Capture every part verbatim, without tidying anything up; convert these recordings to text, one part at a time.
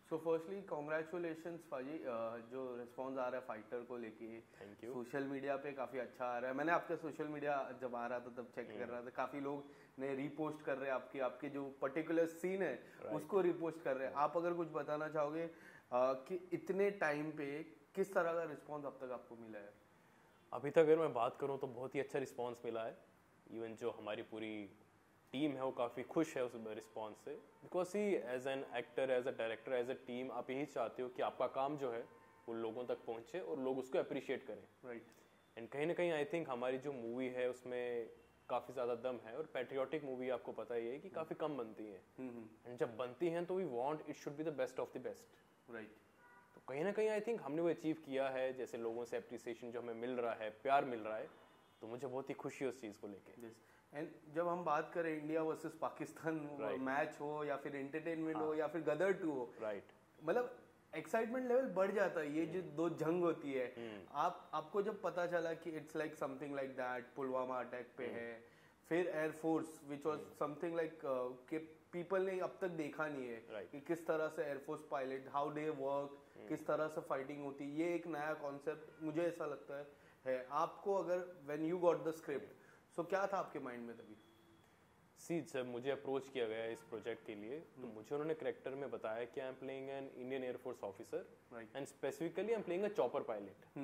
So firstly congratulations पाजी, जो response आ रहा है फाइटर को लेके, थैंक यू। सोशल मीडिया पे काफ़ी अच्छा आ रहा है। मैंने आपका सोशल मीडिया जब आ रहा था तब चेक कर रहा था, काफ़ी लोग ने रीपोस्ट कर रहे हैं आपकी आपके जो पर्टिकुलर सीन है right. उसको रीपोस्ट कर रहे हैं। आप अगर कुछ बताना चाहोगे कि इतने टाइम पे किस तरह का रिस्पॉन्स अब तक आपको मिला है? अभी तक अगर मैं बात करूँ तो बहुत ही अच्छा रिस्पॉन्स मिला है। इवन जो हमारी पूरी टीम है वो काफ़ी खुश है उस रिस्पॉन्स से, बिकॉज ही as an actor, as a director, as a team आप यही चाहते हो कि आपका काम जो है वो लोगों तक पहुंचे और लोग उसको अप्रिशिएट करें। Right right. एंड कहीं ना कहीं आई थिंक हमारी जो मूवी है उसमें काफ़ी ज़्यादा दम है, और पैट्रियोटिक मूवी आपको पता ही है कि काफ़ी कम बनती हैं, एंड जब बनती हैं तो we want it should be the best of the best. Right तो कहीं ना कहीं आई थिंक हमने वो अचीव किया है। जैसे लोगों से अप्रिसिएशन जो हमें मिल रहा है, प्यार मिल रहा है, तो मुझे बहुत ही खुशी है उस चीज़ को लेके। एंड जब हम बात करें India versus Pakistan right. Match हो या फिर एंटरटेनमेंट हाँ. हो या फिर गदर टू हो, राइट right. मतलब एक्साइटमेंट लेवल बढ़ जाता है। ये जो दो जंग होती है, hmm. आप आपको जब पता चला कि it's like something like that, Pulwama attack पे hmm. है, फिर air force which was something like कि पीपल ने अब तक देखा नहीं है right. कि किस तरह से air force pilot, how they work, किस तरह से फाइटिंग होती है, ये एक नया कॉन्सेप्ट मुझे ऐसा लगता है है आपको अगर when you got the script, so क्या था आपके माइंड में तभी? सी जब मुझे अप्रोच किया गया इस प्रोजेक्ट के लिए, तो मुझे उन्होंने करेक्टर में बताया कि I am playing an Indian air force officer and specifically I am playing a chopper pilot.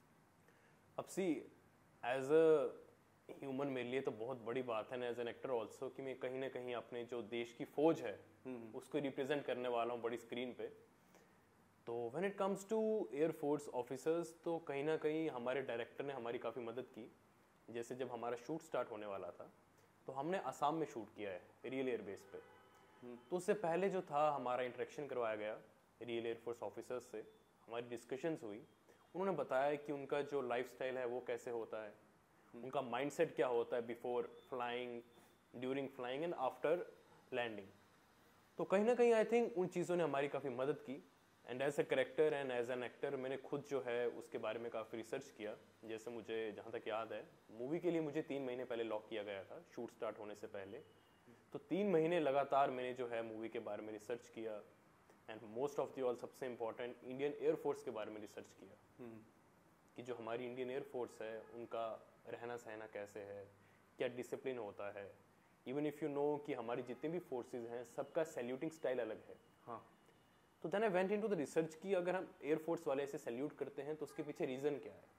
अब सी एज अ ह्यूमन मेरे लिए तो बहुत बड़ी बात है, एज एन एक्टर ऑल्सो, कि मैं कहीं ना कहीं अपने जो देश की फौज है उसको रिप्रेजेंट करने वाला हूँ बड़ी स्क्रीन पे। तो when it comes to air force officers, तो कहीं ना कहीं हमारे डायरेक्टर ने हमारी काफ़ी मदद की। जैसे जब हमारा शूट स्टार्ट होने वाला था तो हमने असम में शूट किया है रियल एयरबेस पे। तो उससे पहले जो था हमारा इंटरेक्शन करवाया गया रियल एयरफोर्स ऑफिसर्स से, हमारी डिस्कशंस हुई। उन्होंने बताया कि उनका जो लाइफस्टाइल है वो कैसे होता है, उनका माइंडसेट क्या होता है before flying, during flying and after landing. तो कहीं ना कहीं आई थिंक उन चीज़ों ने हमारी काफ़ी मदद की। And as a character and as an actor मैंने खुद जो है उसके बारे में काफ़ी रिसर्च किया। जैसे मुझे जहाँ तक याद है, मूवी के लिए मुझे तीन महीने पहले लॉक किया गया था शूट स्टार्ट होने से पहले। तो तीन महीने लगातार मैंने जो है मूवी के बारे में रिसर्च किया, and most of the all सबसे इम्पॉर्टेंट इंडियन एयरफोर्स के बारे में रिसर्च किया कि जो हमारी इंडियन एयरफोर्स है उनका रहना सहना कैसे है, क्या डिसिप्लिन होता है। इवन इफ़ यू नो कि हमारी जितनी भी फोर्सेज हैं सबका सैल्यूटिंग स्टाइल अलग है। हाँ, तो then I went into the research की अगर हम एयरफोर्स वाले ऐसे सैल्यूट करते हैं तो उसके पीछे रीज़न क्या है।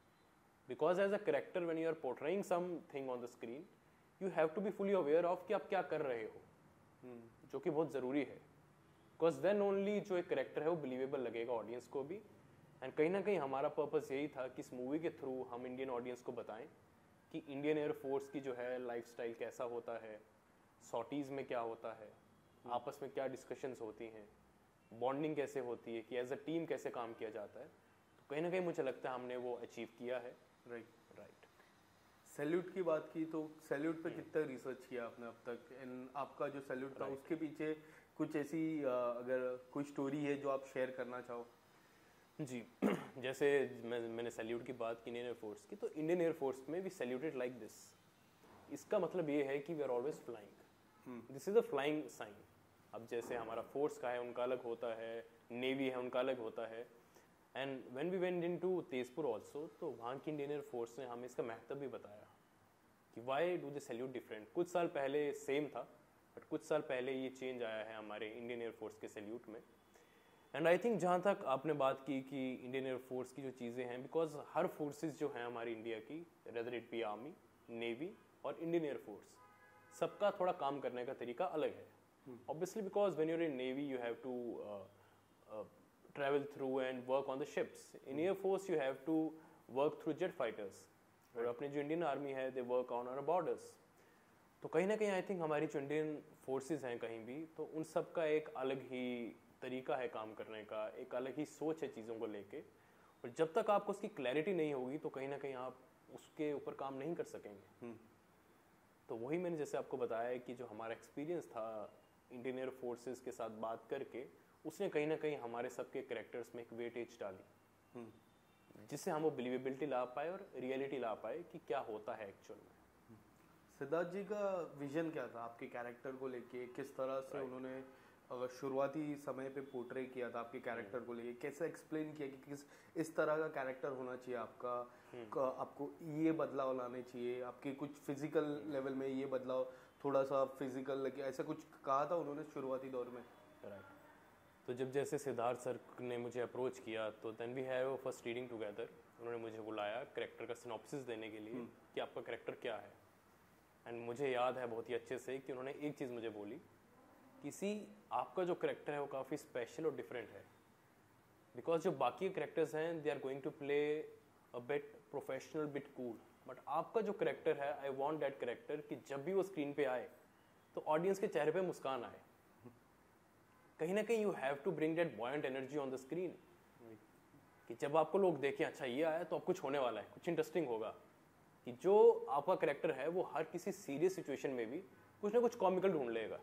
Because as a character when you are portraying something on the screen, you have to be fully aware of कि आप क्या कर रहे हो, hmm. जो कि बहुत ज़रूरी है। बिकॉज देन ओनली जो एक करेक्टर है वो बिलीवेबल लगेगा ऑडियंस को भी। एंड कहीं ना कहीं हमारा पर्पस यही था कि इस मूवी के थ्रू हम इंडियन ऑडियंस को बताएं कि इंडियन एयरफोर्स की जो है लाइफस्टाइल कैसा होता है, सॉटीज़ में क्या होता है, hmm. आपस में क्या डिस्कशंस होती हैं, बॉन्डिंग कैसे होती है, कि एज अ टीम कैसे काम किया जाता है। तो कहीं ना कहीं मुझे लगता है हमने वो अचीव किया है। राइट राइट सैल्यूट की बात की, तो सैल्यूट पे कितना रिसर्च किया आपने अब तक? इन आपका जो सैल्यूट था right. उसके पीछे कुछ ऐसी अगर कोई स्टोरी है जो आप शेयर करना चाहो? जी जैसे मैं मैंने सैल्यूट की बात की इंडियन एयरफोर्स की, तो इंडियन एयरफोर्स में वी सैल्यूटेड लाइक दिस। इसका मतलब ये है कि we are always flying, this is a flying sign. अब जैसे हमारा फोर्स का है उनका अलग होता है, नेवी है उनका अलग होता है। And when we went into Tezpur also, तो वहाँ की इंडियन एयरफोर्स ने हमें इसका महत्व भी बताया कि why do they salute different. कुछ साल पहले सेम था, बट कुछ साल पहले ये चेंज आया है हमारे इंडियन एयरफोर्स के सैल्यूट में। एंड आई थिंक जहाँ तक आपने बात की कि इंडियन एयरफोर्स की जो चीज़ें हैं, बिकॉज हर फोर्सेज जो हैं हमारी इंडिया की, rather it be army, navy और इंडियन एयरफोर्स, सबका थोड़ा काम करने का तरीका अलग है। Obviously, because when you're in Navy, you have to uh, uh, travel through and work on the ships. In Air Force, you have to work through jet fighters. और अपनी जो इंडियन आर्मी है, they work on our borders. तो कहीं ना कहीं I think हमारी जो इंडियन फोर्सेज हैं कहीं भी, तो उन सब का एक अलग ही तरीका है काम करने का, एक अलग ही सोच है चीज़ों को लेके। और जब तक आपको उसकी क्लैरिटी नहीं होगी तो कहीं ना कहीं आप उसके ऊपर काम नहीं कर सकेंगे। तो वही मैंने जैसे आपको बताया कि जो हमारा एक्सपीरियंस था इंडियन एयर फोर्सेस के साथ बात करके, उसने कहीं ना कहीं हमारे सबके कैरेक्टर्स में एक वेटेज डाली, जिससे हम वो बिलीवेबिलिटी ला पाए और रियलिटी ला पाए कि क्या होता है एक्चुअल में। सिद्धार्थ जी का विजन क्या था आपके कैरेक्टर को लेके? किस तरह से right. उन्होंने अगर शुरुआती समय पे पोर्ट्रे किया था आपके कैरेक्टर को लेके, कैसे एक्सप्लेन किया कि किस इस तरह का कैरेक्टर होना चाहिए आपका, का, आपको ये बदलाव लाने चाहिए, आपके कुछ फिजिकल लेवल में ये बदलाव, थोड़ा सा फिजिकल लगे, ऐसा कुछ कहा था उन्होंने शुरुआती दौर में? राइट। तो जब जैसे सिद्धार्थ सर ने मुझे अप्रोच किया तो then we have first reading together. उन्होंने मुझे बुलाया कैरेक्टर का सिनॉप्सिस देने के लिए कि आपका कैरेक्टर क्या है। एंड मुझे याद है बहुत ही अच्छे से कि उन्होंने एक चीज़ मुझे बोली, किसी आपका जो कैरेक्टर है वो काफ़ी स्पेशल और डिफरेंट है, बिकॉज जो बाकी कैरेक्टर्स हैं they are going to play a bit professional, bit cool, but आपका जो कैरेक्टर है, आई वांट दैट कैरेक्टर कि जब भी वो स्क्रीन पे आए तो ऑडियंस के चेहरे पे मुस्कान आए। कहीं ना कहीं you have to bring that buoyant energy on the screen, कि जब आपको लोग देखें अच्छा ये आया तो अब कुछ होने वाला है, कुछ इंटरेस्टिंग होगा, कि जो आपका कैरेक्टर है वो हर किसी सीरियस सिचुएशन में भी कुछ ना कुछ कॉमिकल ढूंढ लेगा।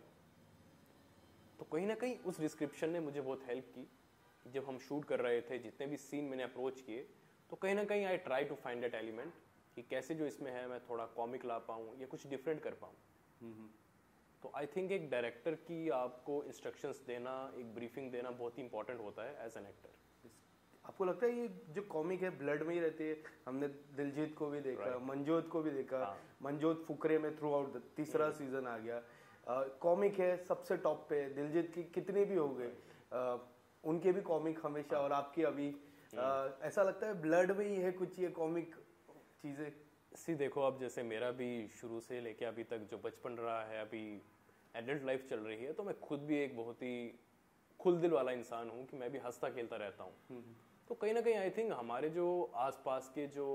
तो कहीं ना कहीं उस डिस्क्रिप्शन ने मुझे बहुत हेल्प की। जब हम शूट कर रहे थे, जितने भी सीन मैंने अप्रोच किए, तो कहीं ना कहीं I try to find that element कि कैसे जो इसमें है मैं थोड़ा कॉमिक ला पाऊँ या कुछ डिफरेंट कर पाऊँ। तो आई थिंक एक डायरेक्टर की आपको इंस्ट्रक्शंस देना, एक ब्रीफिंग देना बहुत ही इंपॉर्टेंट होता है एज एन एक्टर। आपको लगता है ये जो कॉमिक है ब्लड में ही रहती है? हमने दिलजीत को भी देखा, right. मंजोत को भी देखा, हाँ. मंजोत फुकरे में थ्रू आउट तीसरा hmm. सीजन आ गया। कॉमिक है सबसे टॉप पे, दिलजीत की कितने भी हो गए, उनके भी कॉमिक हमेशा, और आपकी अभी hmm. आ, ऐसा लगता है ब्लड में ही है कुछ ये कॉमिक चीज़ें। सी देखो, अब जैसे मेरा भी शुरू से लेके अभी तक जो बचपन रहा है, अभी एडल्ट लाइफ चल रही है, तो मैं खुद भी एक बहुत ही खुल दिल वाला इंसान हूँ कि मैं भी हंसता खेलता रहता हूँ। hmm. तो कहीं ना कहीं आई थिंक हमारे जो आसपास के जो,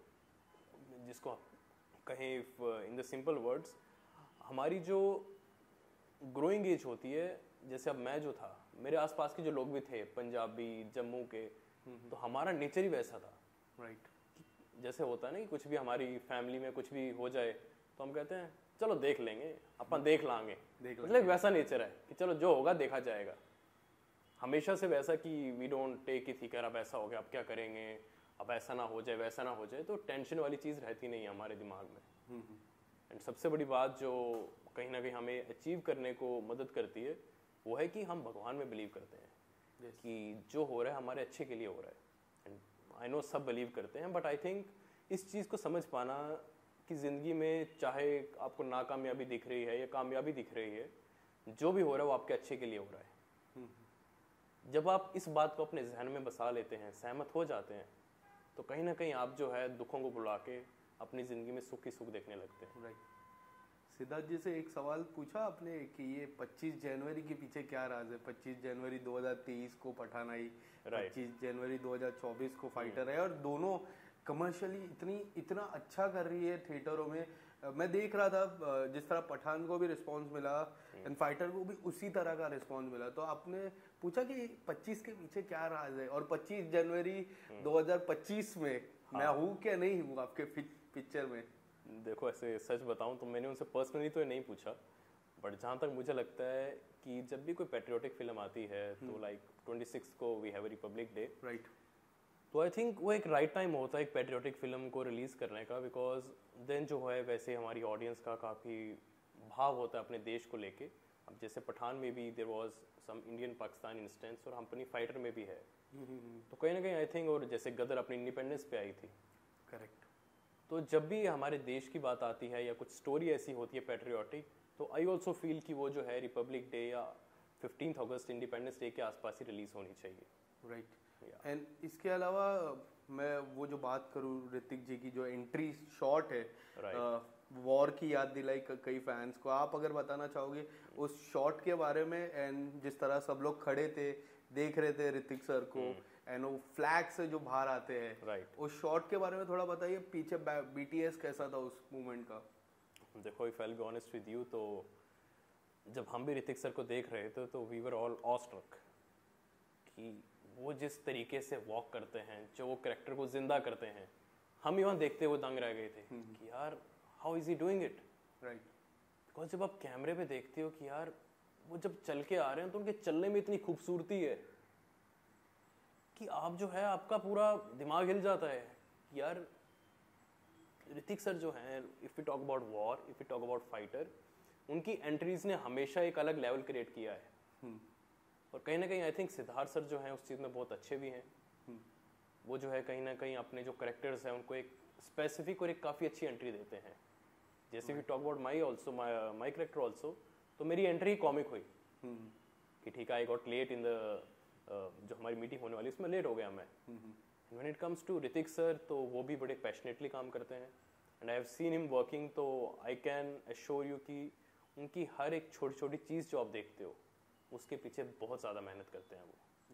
जिसको कहें इन द सिंपल वर्ड्स, हमारी जो ग्रोइंग एज होती है, जैसे अब मैं जो था, मेरे आसपास के जो लोग भी थे पंजाबी, जम्मू के, तो हमारा नेचर ही वैसा था। राइट। जैसे होता है ना कि कुछ भी हमारी फैमिली में कुछ भी हो जाए तो हम कहते हैं चलो देख लेंगे, अपन देख लांगे, मतलब वैसा नेचर है कि चलो जो होगा देखा जाएगा। हमेशा से वैसा कि वी डोंट टेक इट, ठीक है अब ऐसा हो गया अब क्या करेंगे, अब ऐसा ना हो जाए वैसा ना हो जाए, तो टेंशन वाली चीज़ रहती नहीं है हमारे दिमाग में। एंड सबसे बड़ी बात जो कहीं ना कहीं हमें अचीव करने को मदद करती है वो है कि हम भगवान में बिलीव करते हैं yes. कि जो हो रहा है हमारे अच्छे के लिए हो रहा है। एंड आई नो सब बिलीव करते हैं, बट आई थिंक इस चीज़ को समझ पाना कि ज़िंदगी में चाहे आपको नाकामयाबी दिख रही है या कामयाबी दिख रही है, जो भी हो रहा है वो आपके अच्छे के लिए हो रहा है। जब आप इस बात को अपने जहन में बसा लेते हैं, सहमत हो जाते हैं, तो कहीं ना कहीं आप जो है दुखों को भुला के अपनी ज़िंदगी में सुख ही सुख देखने लगते हैं। राइट। सिद्धार्थ जी से एक सवाल पूछा आपने कि ये पच्चीस जनवरी के पीछे क्या राज है? पच्चीस जनवरी दो हज़ार तेईस को पठान आई, पच्चीस जनवरी दो हज़ार चौबीस को फाइटर है, और दोनों कमर्शियली इतनी इतना अच्छा कर रही है थिएटरों में। मैं देख रहा था जिस तरह पठान को भी रिस्पांस मिला एंड फाइटर को भी उसी तरह का रिस्पांस मिला, तो आपने पूछा कि पच्चीस के पीछे क्या राज है? और पच्चीस जनवरी दो हज़ार पच्चीस में हाँ। मैं हूँ क्या नहीं हूँ आपके पिक्चर में? देखो, ऐसे सच बताऊं तो मैंने उनसे पर्सनली तो नहीं पूछा, बट जहाँ तक मुझे लगता है कि जब भी कोई पेट्रियोटिक फिल्म आती है तो लाइक छब्बीस को we have a republic day, right, तो आई थिंक वो एक राइट टाइम होता है एक पेट्रियोटिक फिल्म को रिलीज़ करने का, बिकॉज देन जो है वैसे हमारी ऑडियंस का काफ़ी भाव होता है अपने देश को लेके। अब जैसे पठान में भी there was some Indian Pakistan instance, और अपनी फाइटर में भी है, तो कहीं ना कहीं आई थिंक, और जैसे गदर अपनी इंडिपेंडेंस पे आई थी, करेक्ट, तो जब भी हमारे देश की बात आती है या कुछ स्टोरी ऐसी होती है पेट्रियोटिक, तो आई ऑल्सो फील कि वो जो है रिपब्लिक डे या फिफ्टींथ अगस्त इंडिपेंडेंस डे के आसपास ही रिलीज होनी चाहिए। राइट। एंड इसके अलावा मैं वो जो बात करूँ ऋतिक जी की जो एंट्री शॉट है, वॉर की याद दिलाई कई फैंस को, आप अगर बताना चाहोगे उस शॉट के बारे में, एंड जिस तरह सब लोग खड़े थे देख रहे थे ऋतिक सर को, एंड वो फ्लैग से जो बाहर आते हैं, राइट, उस शॉट के बारे में थोड़ा बताइए, पीछे बीटीएस कैसा था उस मूवमेंट का? देखो, if I will be honest with you, तो जब हम भी ऋतिक सर को देख रहे थे तो वी वर ऑल ऑस्ट्रक कि वो जिस तरीके से वॉक करते हैं, जो वो कैरेक्टर को जिंदा करते हैं, हम ही वहाँ देखते हुए दंग रह गए थे कि यार how is he doing it, right. Because जब आप कैमरे पे देखते हो कि यार वो जब चल के आ रहे हैं तो उनके चलने में इतनी खूबसूरती है कि आप जो है आपका पूरा दिमाग हिल जाता है कि यार ऋतिक सर जो हैं, if you talk about war, if you talk about Fighter, उनकी एंट्रीज ने हमेशा एक अलग लेवल क्रिएट किया है। और कहीं ना कहीं आई थिंक सिद्धार्थ सर जो हैं उस चीज़ में बहुत अच्छे भी हैं। वो जो है कहीं ना कहीं अपने जो करेक्टर्स हैं उनको एक स्पेसिफिक और एक काफ़ी अच्छी एंट्री देते हैं। जैसे we talk about my also my character also, तो मेरी एंट्री कॉमिक हुई कि ठीक है I got late in the जो हमारी मीटिंग होने वाली उसमें लेट हो गया मैं। When it comes to Hrithik sir तो वो भी बड़े पैशनेटली काम करते हैं and I have seen him working, तो आई कैन एश्योर यू कि उनकी हर एक छोटी छोटी चीज़ जो आप देखते हो उसके पीछे बहुत ज़्यादा मेहनत करते हैं वो।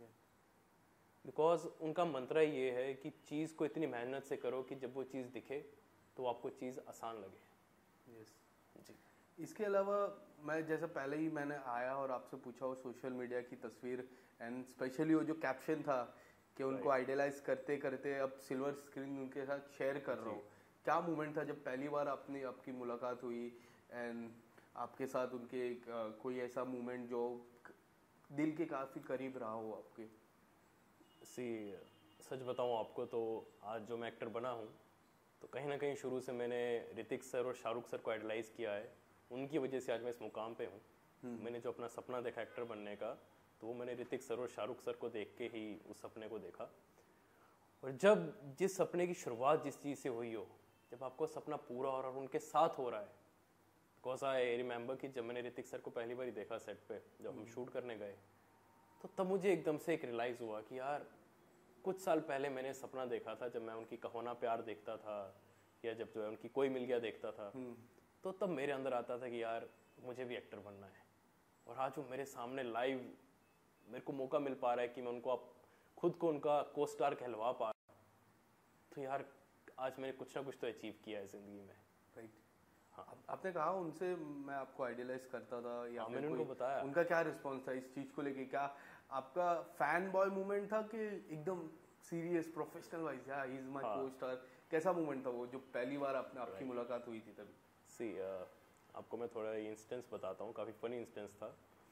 Because yeah. उनका मंत्र ये है कि चीज़ को इतनी मेहनत से करो कि जब वो चीज़ दिखे तो आपको चीज़ आसान लगे। Yes yes. जी। इसके अलावा मैं जैसे पहले ही मैंने आया और आपसे पूछा वो सोशल मीडिया की तस्वीर एंड स्पेशली वो जो कैप्शन था कि उनको आइडियलाइज करते करते अब सिल्वर स्क्रीन उनके साथ शेयर कर रहा हूँ, क्या मोमेंट था जब पहली बार आपने आपकी मुलाकात हुई एंड आपके साथ उनके uh, कोई ऐसा मोमेंट जो दिल के काफ़ी करीब रहा हो आपके? सी सच बताऊँ आपको तो आज जो मैं एक्टर बना हूँ तो कहीं ना कहीं शुरू से मैंने ऋतिक सर और शाहरुख सर को आइडलाइज किया है, उनकी वजह से आज मैं इस मुकाम पे हूँ। मैंने जो अपना सपना देखा एक्टर बनने का तो वो मैंने ऋतिक सर और शाहरुख सर को देख के ही उस सपने को देखा। और जब जिस सपने की शुरुआत जिस चीज़ से हुई हो, जब आपको सपना पूरा हो रहा है और उनके साथ हो रहा है, बिकॉज आई रिमेंबर कि जब मैंने ऋतिक सर को पहली बार देखा सेट पे जब हम शूट करने गए तो तब मुझे एकदम से एक रियलाइज़ हुआ कि यार कुछ साल पहले मैंने सपना देखा था जब मैं उनकी कहोना प्यार देखता था या जब जो है उनकी कोई मिल गया देखता था, तो तब मेरे अंदर आता था कि यार मुझे भी एक्टर बनना है। और आज वो मेरे सामने लाइव मेरे को मौका मिल पा रहा है कि मैं उनको आप खुद को उनका को स्टार कहलवा पा रहा हूँ, तो यार आज मैंने कुछ ना कुछ तो अचीव किया है ज़िंदगी में। राइट। हाँ, आपने कहा उनसे मैं आपको आइडियलाइज करता था या हाँ, मैंने उनको बताया। उनका क्या रिस्पॉन्स था इस चीज़ को लेके? क्या आपका फैन बॉय मूवमेंट था कि एकदम सीरियस प्रोफेशनल वाइज या he is my costar? कैसा मूवमेंट था वो जो पहली बार आपने आपकी right. मुलाकात हुई थी तभी? सी uh, आपको मैं थोड़ा इंस्टेंस बताता हूँ, काफ़ी फनी इंस्टेंस था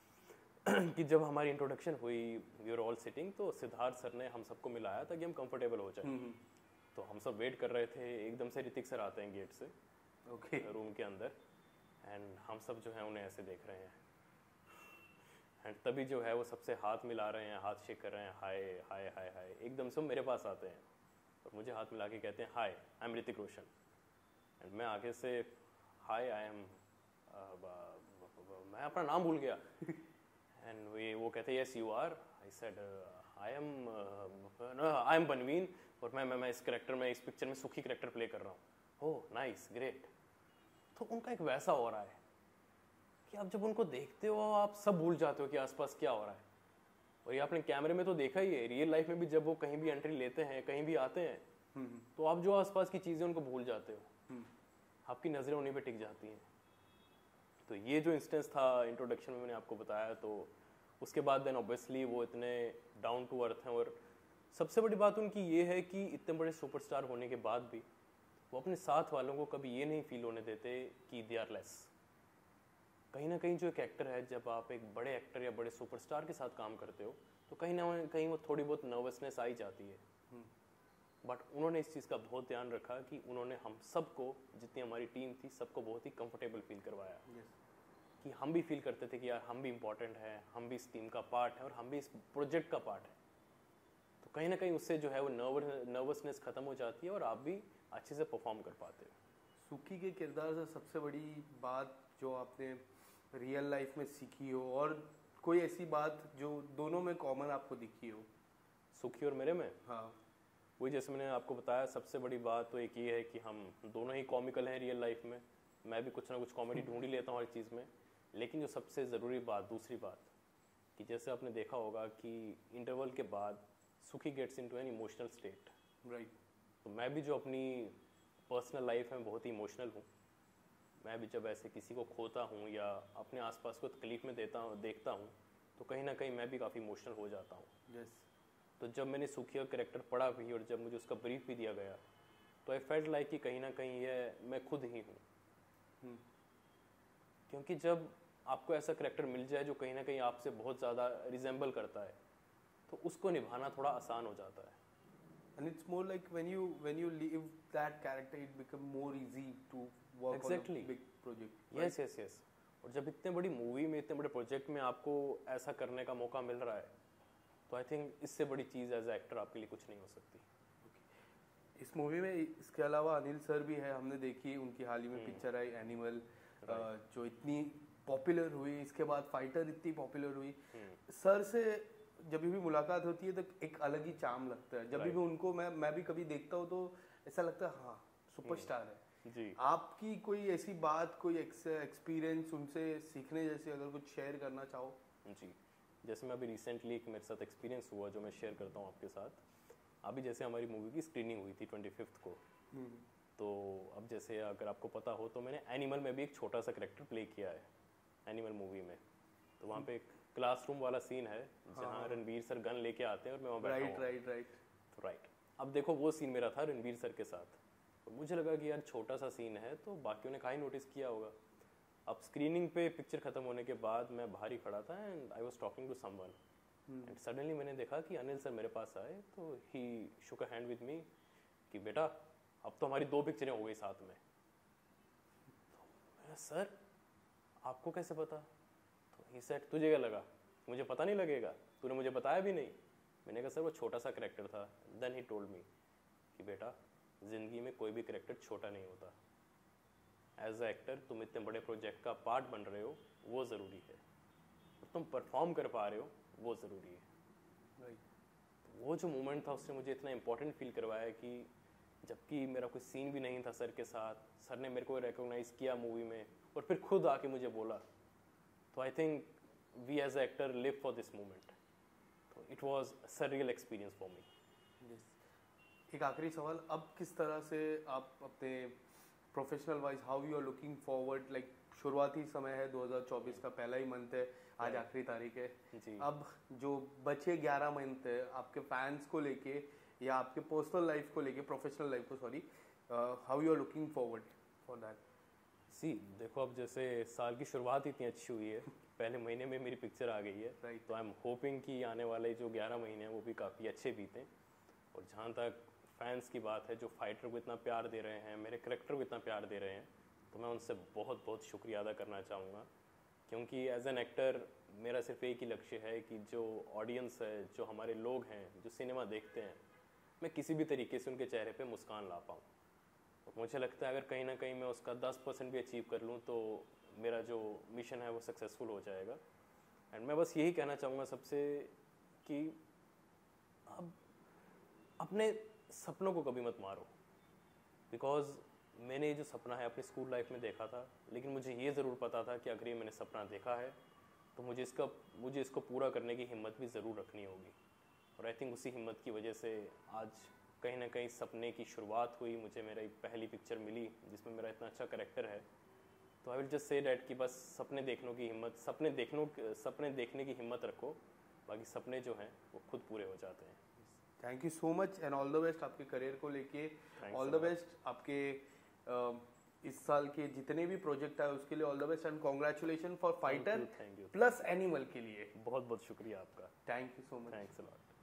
कि जब हमारी इंट्रोडक्शन हुई वी आर ऑल सिटिंग तो सिद्धार्थ सर ने हम सबको मिलाया ताकि हम कंफर्टेबल हो जाए। तो हम सब वेट कर रहे थे, एकदम से ऋतिक सर आते हैं गेट से ओके okay. रूम के अंदर एंड हम सब जो है उन्हें ऐसे देख रहे हैं एंड तभी जो है वो सबसे हाथ मिला रहे हैं, हाथ शेक कर रहे हैं, हाय हाय हाय हाय। एकदम से वो मेरे पास आते हैं और मुझे हाथ मिला के कहते हैं hi I am Hrithik Roshan and मैं आगे से हाय आई एम मैं अपना नाम भूल गया एंड वे वो कहते हैं yes you are. I said I am I am Banveen और मैं मैं मैं इस करेक्टर में इस पिक्चर में सुखी करेक्टर प्ले कर रहा हूँ। Oh nice great. तो उनका एक वैसा हो रहा है कि आप जब उनको देखते हो आप सब भूल जाते हो कि आसपास क्या हो रहा है। और ये आपने कैमरे में तो देखा ही है, रियल लाइफ में भी जब वो कहीं भी एंट्री लेते हैं कहीं भी आते हैं तो आप जो आसपास की चीज़ें उनको भूल जाते हो, आपकी नज़रें उन्हीं पे टिक जाती हैं। तो ये जो इंस्टेंस था इंट्रोडक्शन में मैंने आपको बताया, तो उसके बाद देन ऑब्वियसली वो इतने डाउन टू अर्थ हैं और सबसे बड़ी बात उनकी ये है कि इतने बड़े सुपरस्टार होने के बाद भी वो अपने साथ वालों को कभी ये नहीं फील होने देते कि दे आर लेस। कहीं ना कहीं जो एक एक्टर है, जब आप एक बड़े एक्टर या बड़े सुपरस्टार के साथ काम करते हो तो कहीं ना कहीं वो थोड़ी बहुत नर्वसनेस आई जाती है, बट उन्होंने इस चीज़ का बहुत ध्यान रखा कि उन्होंने हम सबको, जितनी हमारी टीम थी, सबको बहुत ही कंफर्टेबल फील करवाया। yes. कि हम भी फील करते थे कि यार हम भी इम्पोर्टेंट है, हम भी इस टीम का पार्ट है और हम भी इस प्रोजेक्ट का पार्ट है। तो कहीं ना कहीं उससे जो है वो नर्वस नर्वसनेस खत्म हो जाती है और आप भी अच्छे से परफॉर्म कर पाते हो। सुखी के किरदार से सबसे बड़ी बात जो आपने रियल लाइफ में सीखी हो और कोई ऐसी बात जो दोनों में कॉमन आपको दिखी हो? सुखी और मेरे में हाँ वही जैसे मैंने आपको बताया, सबसे बड़ी बात तो एक ये है कि हम दोनों ही कॉमिकल हैं रियल लाइफ में। मैं भी कुछ ना कुछ कॉमेडी ढूंढ ही लेता हूँ हर चीज़ में। लेकिन जो सबसे ज़रूरी बात, दूसरी बात, कि जैसे आपने देखा होगा कि इंटरवल के बाद Sukhi gets into an emotional state. Right. तो मैं भी जो अपनी पर्सनल लाइफ में बहुत ही इमोशनल हूँ। मैं भी जब ऐसे किसी को खोता हूँ या अपने आसपास को तकलीफ में देता हूँ देखता हूँ तो कहीं ना कहीं मैं भी काफ़ी इमोशनल हो जाता हूँ। yes. तो जब मैंने सुखी का कैरेक्टर पढ़ा भी और जब मुझे उसका ब्रीफ भी दिया गया तो आई फेल्ट लाइक कि कहीं ना कहीं ये मैं खुद ही हूँ। hmm. क्योंकि जब आपको ऐसा कैरेक्टर मिल जाए जो कहीं ना कहीं आपसे बहुत ज़्यादा रिजेंबल करता है तो उसको निभाना थोड़ा आसान हो जाता है। And it's more like when you when you leave that character, it become more easy to work exactly. on a big project. Right? Yes, yes, yes. और जब इतने बड़ी मूवी में, इतने बड़े प्रोजेक्ट में आपको ऐसा करने का मौका मिल रहा है, तो आई थिंक इससे बड़ी चीज़ एज ए एक्टर आपके लिए कुछ नहीं हो सकती। इस मूवी में इसके अलावा अनिल सर भी है, हमने देखी उनकी हाल ही में पिक्चर आई एनिमल, जो इतनी पॉपुलर हुई, इसके बाद फाइटर इतनी पॉपुलर हुई। सर से जब भी मुलाकात होती है तो एक अलग ही चार्म लगता है, जब भी उनको मैं मैं भी कभी देखता हूँ तो ऐसा लगता है हाँ सुपरस्टार है जी। आपकी कोई ऐसी बात, कोई एक्सपीरियंस उनसे सीखने जैसे अगर कुछ शेयर करना चाहो? जी, जैसे मैं अभी रिसेंटली एक मेरे साथ एक्सपीरियंस हुआ जो मैं शेयर करता हूँ आपके साथ। अभी जैसे हमारी मूवी की स्क्रीनिंग हुई थी ट्वेंटी फिफ्थ को, तो अब जैसे अगर आपको पता हो तो मैंने एनिमल में भी एक छोटा सा करेक्टर प्ले किया है एनिमल मूवी में। तो वहाँ पे एक क्लासरूम वाला सीन है जहाँ रणवीर सर गन लेके आते हैं और मैं वहाँ बैठा हूँ। Right right right right. अब देखो वो सीन मेरा था रणवीर सर के साथ, और मुझे लगा कि यार छोटा सा सीन है तो बाकियों ने कहीं नोटिस किया होगा। अब स्क्रीनिंग पे पिक्चर खत्म होने के बाद मैं बाहर ही खड़ा था and I was talking to someone and suddenly मैंने देखा कि अनिल सर मेरे पास आए, तो ही शुक अ हैंड विद मी कि बेटा अब तो हमारी दो पिक्चरें हो गई साथ में। तो सर आपको कैसे पता? तो ही सेड तुझे क्या लगा मुझे पता नहीं लगेगा, तूने मुझे बताया भी नहीं। मैंने कहा सर वो छोटा सा करेक्टर था। देन ही टोल्ड मी कि बेटा जिंदगी में कोई भी करेक्टर छोटा नहीं होता, एज अ एक्टर तुम इतने बड़े प्रोजेक्ट का पार्ट बन रहे हो वो ज़रूरी है, और तुम परफॉर्म कर पा रहे हो वो ज़रूरी है। right. वो जो मोमेंट था उसने मुझे इतना इम्पोर्टेंट फील करवाया कि जबकि मेरा कोई सीन भी नहीं था सर के साथ, सर ने मेरे को रिकॉग्नाइज किया मूवी में और फिर खुद आके मुझे बोला। तो I think we as a actor live for this moment. तो it was surreal experience for me. एक आखिरी सवाल, अब किस तरह से आप अपने professional wise how you are looking forward, like शुरुआती समय है दो हज़ार चौबीस का, पहला ही मंथ है, आज आखिरी तारीख है जी। अब जो बचे ग्यारह मंथ है आपके फैंस को लेके या आपके पर्सनल लाइफ को लेके, प्रोफेशनल लाइफ को sorry, how you are looking forward for that? See देखो अब जैसे साल की शुरुआत इतनी अच्छी हुई है, पहले महीने में मेरी पिक्चर आ गई है right. तो आई एम होपिंग कि आने वाले जो ग्यारह महीने हैं वो भी काफ़ी अच्छे बीतें। और जहाँ तक फैंस की बात है जो फाइटर को इतना प्यार दे रहे हैं, मेरे करेक्टर को इतना प्यार दे रहे हैं, तो मैं उनसे बहुत बहुत शुक्रिया अदा करना चाहूँगा। क्योंकि एज एन एक्टर मेरा सिर्फ एक ही लक्ष्य है कि जो ऑडियंस है, जो हमारे लोग हैं जो सिनेमा देखते हैं, मैं किसी भी तरीके से उनके चेहरे पे मुस्कान ला पाऊँ। तो मुझे लगता है अगर कहीं ना कहीं मैं उसका दस परसेंट भी अचीव कर लूँ तो मेरा जो मिशन है वो सक्सेसफुल हो जाएगा। एंड मैं बस यही कहना चाहूँगा सबसे कि अब अपने सपनों को कभी मत मारो, बिकॉज मैंने ये जो सपना है अपनी स्कूल लाइफ में देखा था, लेकिन मुझे ये ज़रूर पता था कि अगर ये मैंने सपना देखा है तो मुझे इसका मुझे इसको पूरा करने की हिम्मत भी ज़रूर रखनी होगी। और आई थिंक उसी हिम्मत की वजह से आज कहीं ना कहीं सपने की शुरुआत हुई, मुझे मेरी पहली पिक्चर मिली जिसमें मेरा इतना अच्छा करेक्टर है। तो I will just say that कि बस सपने देखने की हिम्मत सपने देखने सपने देखने की हिम्मत रखो, बाकी सपने जो हैं वो खुद पूरे हो जाते हैं। Thank you so much and all the best आपके करियर को लेके, ऑल द बेस्ट आपके uh, इस साल के जितने भी प्रोजेक्ट आए उसके लिए all the best and congratulation for Fighter plus Animal के लिए। बहुत बहुत शुक्रिया आपका। Thank you so much. Thanks a lot.